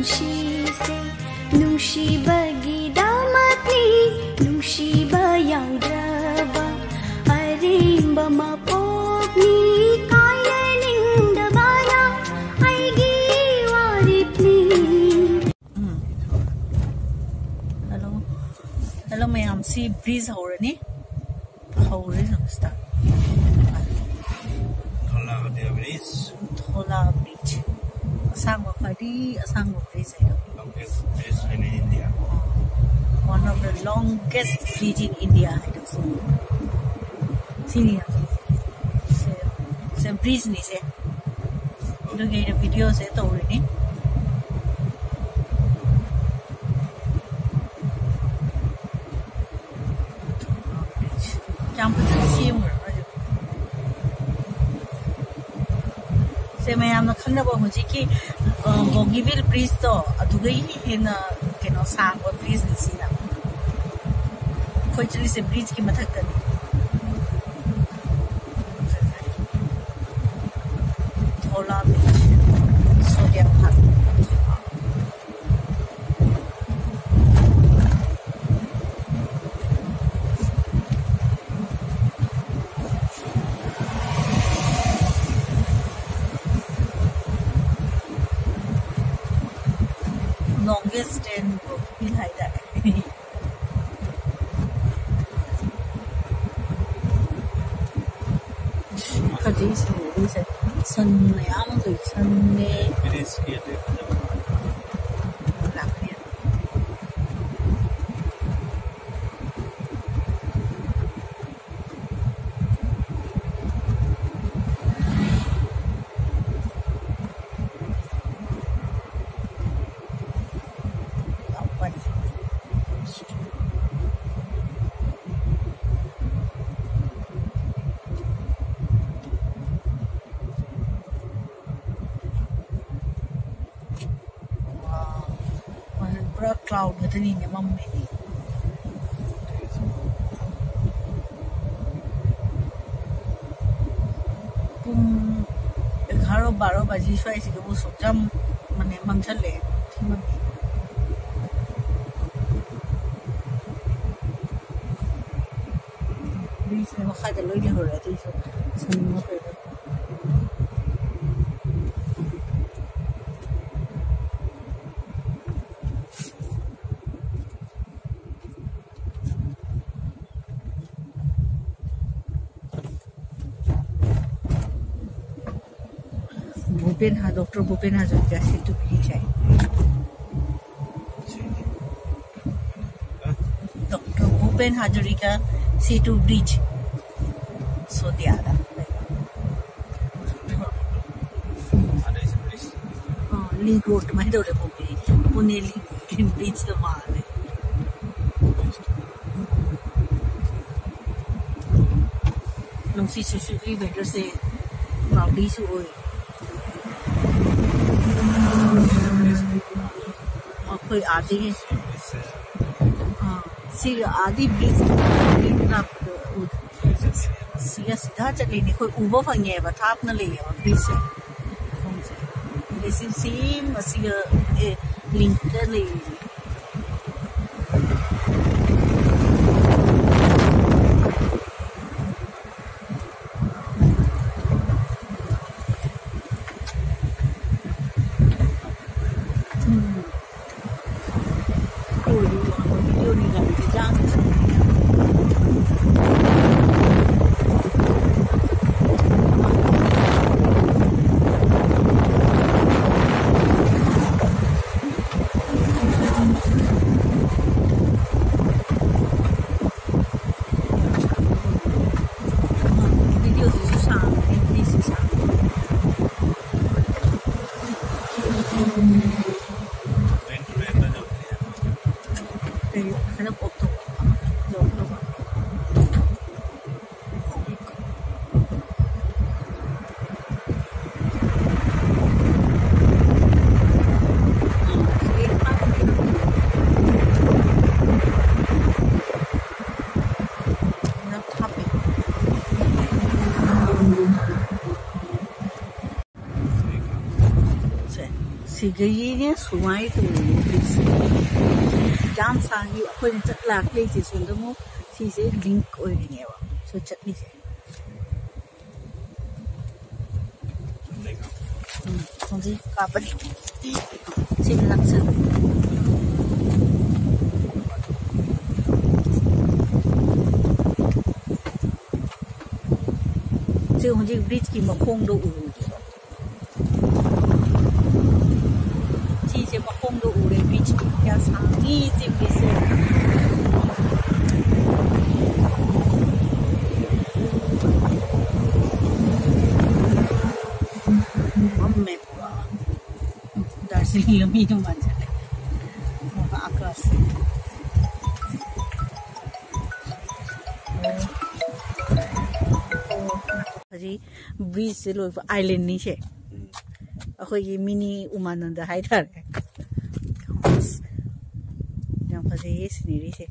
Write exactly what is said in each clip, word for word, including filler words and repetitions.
ꯅꯨꯡꯁꯤꯁꯦ ꯅꯨꯡꯁꯤꯕꯒꯤꯗꯃꯛꯅꯤ ꯅꯨꯡꯁꯤꯕ ꯌꯥꯎꯗ꯭ꯔꯕ ꯑꯔꯦꯝꯕ ꯃꯄꯣꯛꯅꯤ ꯀꯥꯏꯅꯅꯤꯡꯗꯕꯅ ꯑꯩꯒꯤ ꯋꯥꯔꯦꯞꯅꯤ. Hello, hello mayam. See breeze horani, hore samsta. Thola bridge. Thola bridge. Asang wakadi, asang bridge hai. Longest bridge in India. One of the longest bridge in India hai. Sini ya. Se se bridge ni se. Look at the video se to horani. से मैम खनब हजिकी Bogibeel bridge तो अदुगई हेना केनो सांगो bridge निसीना खोइचली से bridge की मथकनी थोला ब्रिज सोडियम पार्क longest and feel like that. Kaji se se sun mayam to sun ne. It is here. Cloud with an India mummy. Pum Haro Baro Baji Sway was so jump Mane Mamsale. These never had a lady who read it. Bhupen ha Doctor Bhupen Hazarika Setu Bridge hai. Doctor Bhupen Hazarika Setu Bridge. So the other. Oh, link road my daughter Pune link can reach the mall. Long see sushi better say rowdy so. कोई आदि सी आदि bridge सीधा सीधा चली नहीं कोई ऊबो fungi थाप न ले ब्रिज से जैसे सेम सी लिंक ले सिगई सुमाई तो जाम सांगी अखोई चट लाके से सुंदमो सीसे लिंक ओइनेवा सो चटनी से जी कापड़ी सिम लक्ष्य से हुजी ब्रिज की मखोंग दो उरू से मखोंग दो उरे ब्रिज की क्या सांगी से से मैं पूरा दार्जिलिंग लंबी तो मान चले वहाँ आकाश हजी ब्रिज से लोग आइलैंड नहीं है अखोई मिनी उमानंद हाई थार यहाँ पर ये सीनरी से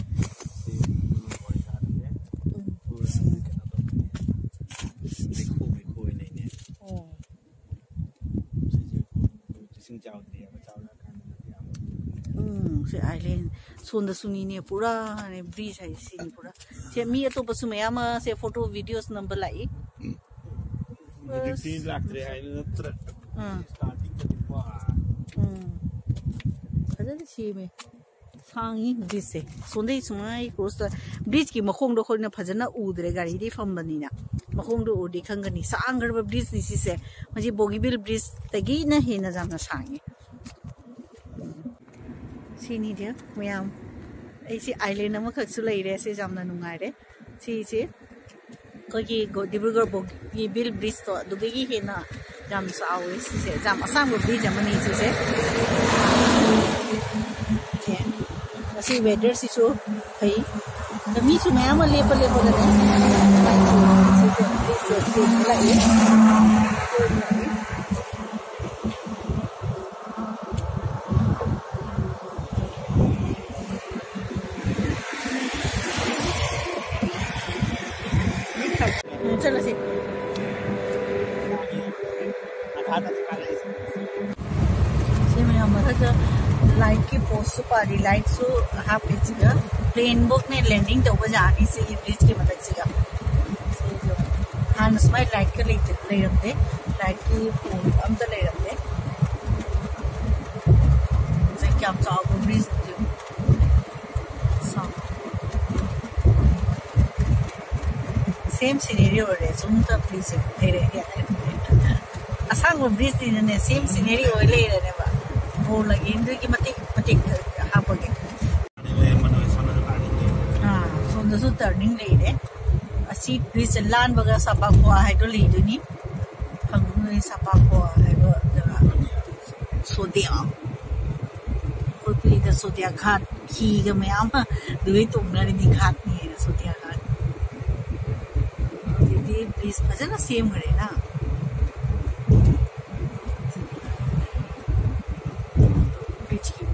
से आइलैंड सोंद सुनी ने पूरा ने ब्रिज है सीन पूरा से मी तो बस में आमा से फोटो वीडियोस नंबर लाई तीन लाख रे है नत्र स्टार्टिंग के दिखवा फजल सी में सांगी ब्रिज से सोंदे सुमाई क्रॉस ब्रिज की मखोंग दो खोना फजना उदरे गाड़ी दी फंबनी ना मखोंग दो उदी खंगनी सांगर ब्रिज दिसी से मजी बोगीबिल ब्रिज तगी न हे न जाना सांगी सीनी दे मैम ऐसे आइलैंड अमखकसु लैरे से जामना नुंगाइरे सीसे कोगी डिब्रुगढ़ बोगीबिल ब्रिज तो दुगगी हेना जाम सावे सीसे जाम असम ब्रिज अमनी सीसे के असी वेदर सिसु फई दमी सु मैम लेप लेप गने सीसे ब्रिज लाइ चलो से से मैं हमारा जो लाइट की पोस्ट पारी लाइट सो हाफ पिच का प्लेन बुक ने लैंडिंग तो वो जानी से ये ब्रिज की मदद से का से जो हाँ स्माइल लाइट का ले ले रखते लाइट की पोल हम तो ले रखते से क्या हम चाहो ब्रिज सेम सिनेरियो रे सुनता प्लीज ले रहे हैं असांग वो ब्रिज दी ने सेम सिनेरियो ले रहे ने बा वो लगे इंद्र की मतिक मतिक हाँ पके हाँ सुंदर सुंदर टर्निंग ले रहे असी ब्रिज लान बगा सपा हुआ है तो ले दुनी हंगुने सपा हुआ है तो जगह सोदिया कोई प्लीज सोदिया घाट की गमे आमा दुई तुमने दिखात नहीं है सोदिया घाट ब्रिज फजना सेम करे ना ब्रिज की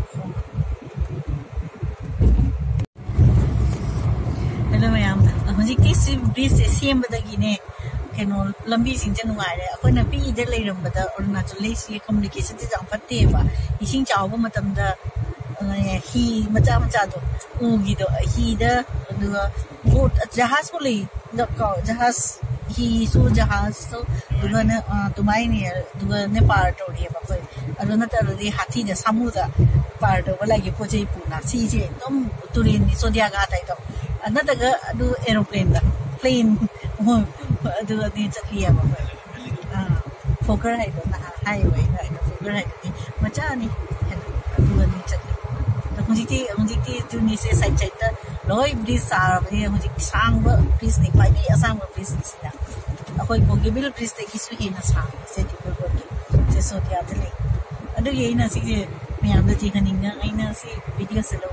हेलो मैम हजी किसी ब्रिज से सेम बदगी ने कनो लंबी सिंजन नुगारे अखोना पी इधर लेरमबदा अरुणाचल लेसी कम्युनिकेशन से जाम फतेबा इसिंग चावबा मतमदा ही मचा मचा दो उगी दो ही द बोट जहाज को ले जहाज ही सो जहाज तो दुगने तुम्हारी नहीं है दुगने पार्ट हो रही है बाप अरुणा तरदी हाथी द समुद्र पार्ट हो वाला ये पोचे पुना सीजे तुम तुरीन सोदिया घाट है तो अन्ना तक अदु एरोप्लेन दा प्लेन वो अदु अदि चलिए बाप हाँ फोकर है तो ना हाईवे है तो फोकर है तो मचा नहीं अदु अदि चलिए तो मुझे ती मुझे ती जुनी से साइड साइड ता लोई ब्रिज सार बने मुझे सांग ब्रिज नहीं पाई भी असंग ब्रिज नहीं अखोई बोगीबिल ब्रिज ते किसु ही ना सांग से डिब्रुगढ़ से सोदिया चले अदु यही ना सी मैम द जीखनी ना आई ना सी वीडियो से लो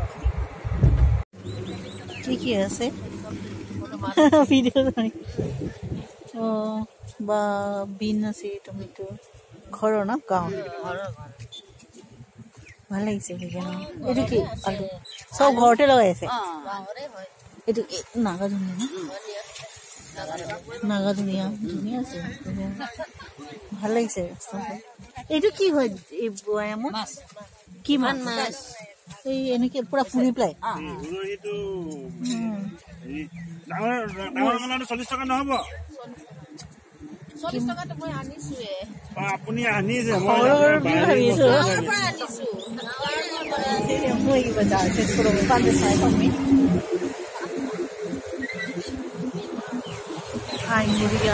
ठीक है से वीडियो नहीं ओ बा बिन से टमेटो खरो ना गाँव ভালো লাগছে কেন এটা কি আলু সব ঘরতে লাগাইছে এটা নাগা ধনিয়া না নাগা ধনিয়া ধনিয়া আছে ভালো লাগছে এইটো কি হয় এই বয়ামত কি মাছ মাছ এই এনেকে পুৰা পুৰি পেলাই এইটো ডাঙৰ ডাঙৰ মালাটো চল্লিশ টকা নহব চল্লিশ টকাটো মই আনিছোৱে আপুনি আনিছে মই ভাবিছো মই বজাৰ তেজপুৰৰ পাঁচ চাই কমি আই মুৰিয়া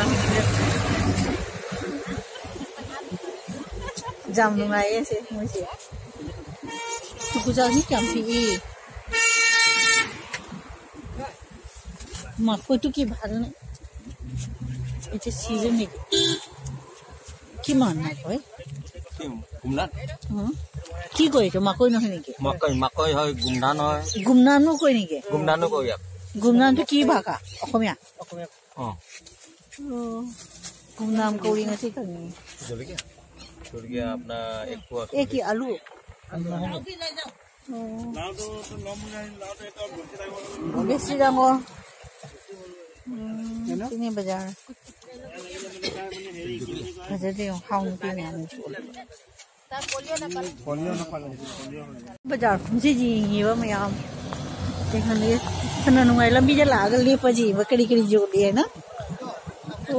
জাম নুঙায়ে আছে মইছে তুকুজানি কাম্পি মাকৈটো কি ভাল নে এটা সিজন নেকি কি মান মাকৈ গুমধান কি কয় এইটো মাকৈ নহয় নেকি মাকৈ মাকৈ হয় গুমধান হয় গুমধানো কয় নেকি গুমধানো কয় ইয়াক গুমধানটো কি ভাষা অসমীয়া অ গুমধান কৌৰি আছে কানি জলকীয়া জলকীয়া আপোনাৰ এক পোৱা এই কি আলু বেছি ডাঙৰ তিনি বজাৰ যদি খাওঁ পিনে আমি बजार खुंसे जीब मैम फना नुंगाई लंबी जे लाग लेप जीब कड़ी कड़ी जोड़ी है ना तो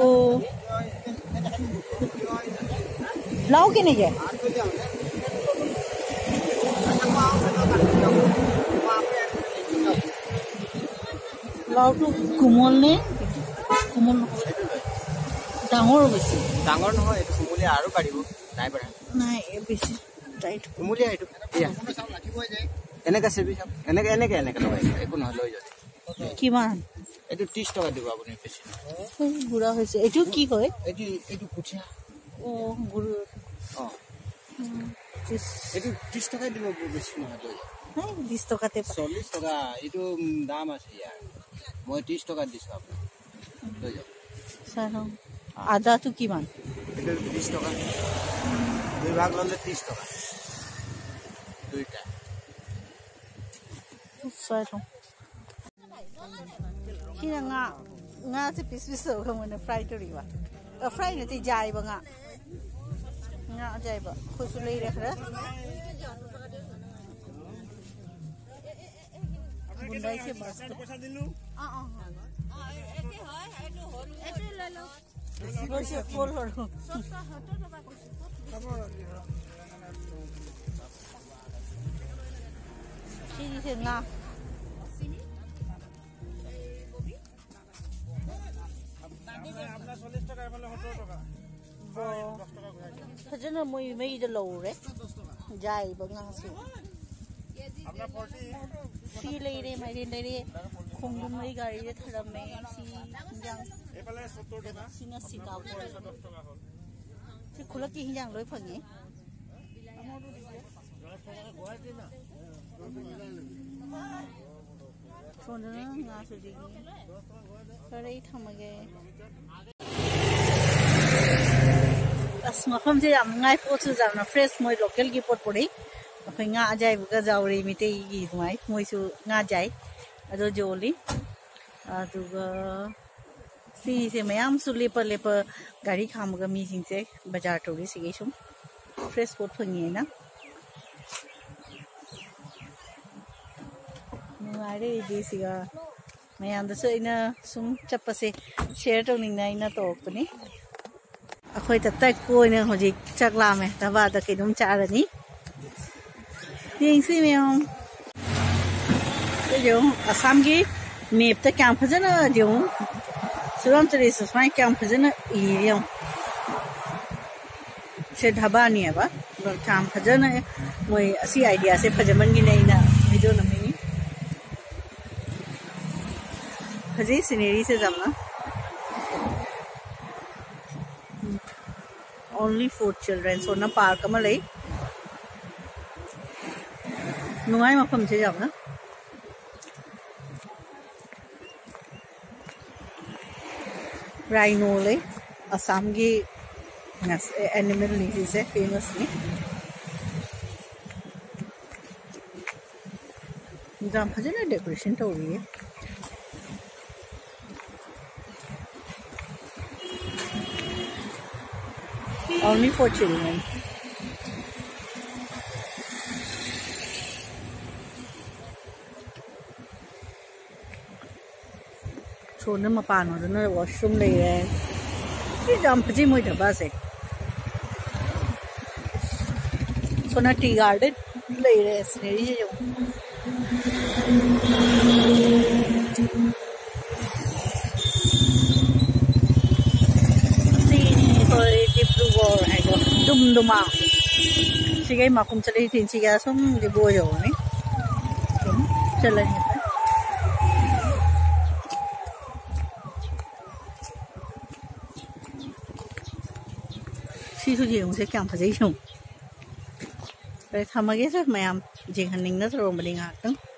लाओ के नहीं है लाओ तो कुमल ने कुमल डांगर बेसी ডাঙৰ নহয় এটো কুমলীয়া আৰু বাঢ়িব নাই বাঢ়া নাই বেছি টাইট কুমলীয়া এটো ইয়া এনেকা সেবি সব এনেকা এনেকা এনেকা লগাই একো নহয় লৈ যাও কিমান এটো ত্ৰিশ টকা দিব আপুনি বেছি বুঢ়া হৈছে এটো কি কয় এটো এটো কুচিয়া ও গুৰু অ এটো ত্ৰিশ টকা দিব বেছি নহয় লৈ যাও নাই বিশ টকাতে চল্লিশ টকা এটো দাম আছে ইয়াৰ মই ত্ৰিশ টকা দিছো আপোনাক লৈ যাও চাও আদাটো কিমান এটা বিশ টকা দুই ভাগ ললে ত্ৰিশ টকা দুইটা চাও কিনা nga nga se pis pis so khamone fry to riwa a fry ne ti jai ba nga nga jai ba khosu lei re khara bundai se bas পইচা দিলু অ অ এটি হয় এটো হৰু এটো লৈ লও Rosi full horo. Sini sini nga. আপনার চল্লিশ টাকা এফালে সত্তর টাকা Fajana moi mai de low re. Jai ba nga si. আপনার forty Si lei re mai de re. Khongdum mai gari de tharam me si jang এফালে সত্তর টাকা singa sika bo. দশ টাকা হল Si khula ki hinjang loi phangi. Chona nga su ji. Kare thamage. As mafam je am ngai po chu jam na fresh moi local gi pot pori. Akhoi nga ajai bu ga jawri mi te gi mai moi su nga jai. Ado joli. Adu ga si se mayam su lepa lepa gari kham ga mi sing se bazar tori se gi sum. Fresh pot phangi na. Ngai de si ga mayam da so ina sum chappa se share to ning na ina to pani. Akhoi ta tai ko ne hoji chakla me ta ba ta ke dum cha ra ni. Ying si me hom. Yo asam gi map ta kyam phajana diu. Suram tare se smai kyam phajana i yo. Se dhaba ni ba. Kyam phajana moi asi idea se phajaman gi nei na video na me. Haji scenery se jamna. Only for children so na park ma lai nungai mafam che jam na rhino le Assam gi animal ni se famous ni jam phajana decoration to ri only for children सोन मपान होदना washroom लेरे ये जाम fuzzy मोई ढबा से सोना tea garden लेरे scenery जो डिब्रुगढ़ है जो दुमदुमा सिगै माकुम चले थिन सिगा सम दिबो जो ने चले सिसु जे उसे क्या फजै जो रे थमगे सर मैम जे हनिंग न तरो बडिंग आतंग